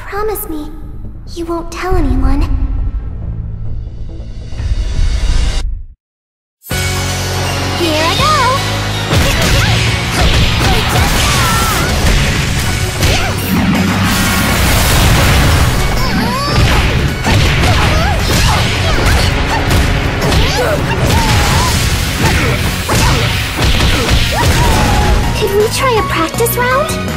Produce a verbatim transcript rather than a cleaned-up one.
Promise me, you won't tell anyone. Here I go! Could we try a practice round?